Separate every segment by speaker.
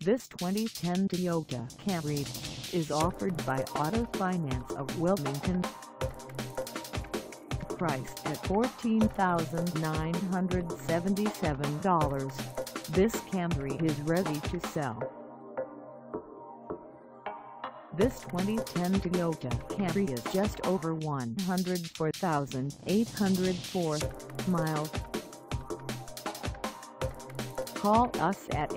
Speaker 1: This 2010 Toyota Camry is offered by Auto Finance of Wilmington. Priced at $14,977, this Camry is ready to sell. This 2010 Toyota Camry is just over 104,804 miles. Call us at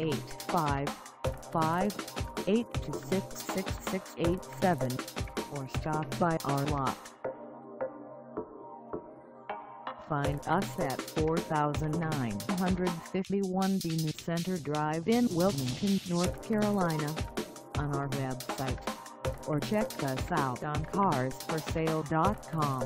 Speaker 1: 855-826-6687 or stop by our lot. Find us at 4951 Bean Center Drive in Wilmington, North Carolina, on our website, or check us out on carsforsale.com.